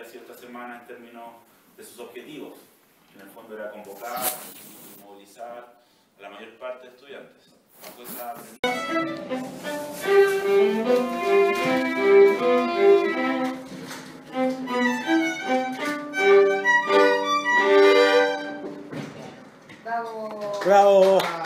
sido esta semana en términos de sus objetivos. En el fondo era convocar y movilizar a la mayor parte de estudiantes. ¡Bravo! ¡Bravo!